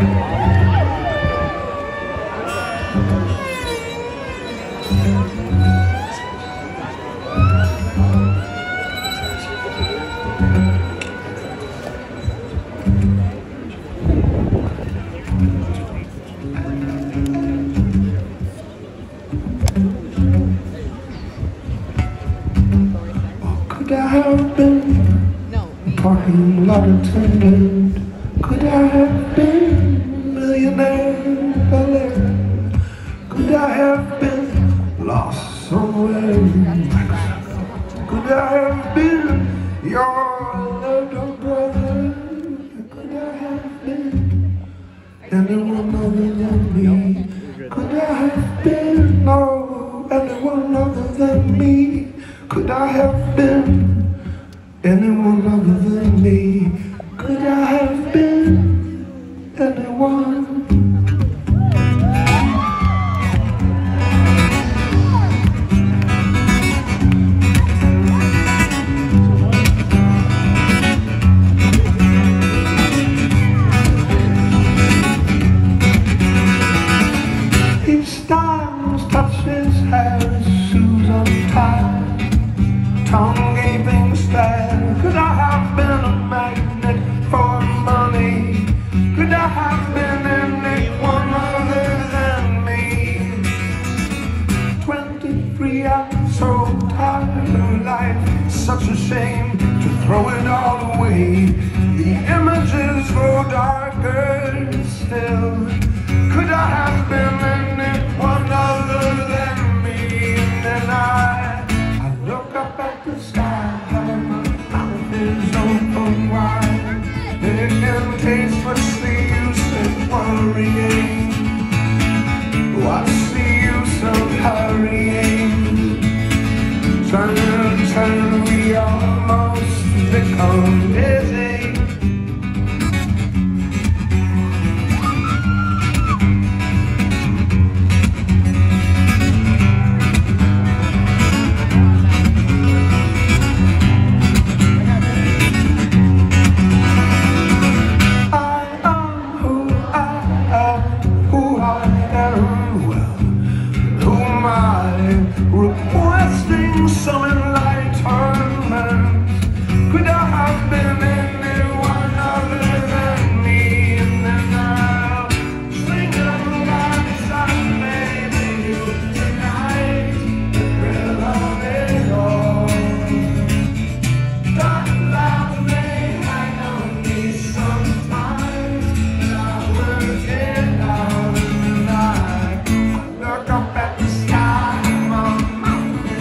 Could I have been a parking lot attendant? Could I have been a millionaire ballet? Could I have been lost somewhere in Mexico? Could I have been your little brother? Could I have been anyone other than me? Could I have been anyone other than me? Could I have been anyone other than me? Could I have been anyone? His diamonds touch his hair, his shoes untied, tongue gaping stare. Could I have been a magnet for money? Could I have been anyone other than me? 23, I'm so tired of life. Such a shame to throw it all away. The images grow darker still. Could I have been anyone other than me? And then I look up at the sky, my mouth is open wide. It can taste what's the use of worrying? What's the use of hurrying? Turn, we almost become dizzy. Requesting some enlightenment. Could I have been anyone other than me? And then I'll sing alongside maybe you tonight, the thrill of it all. Dark clouds may hang on me sometimes, but I will get out and I look up at the sky.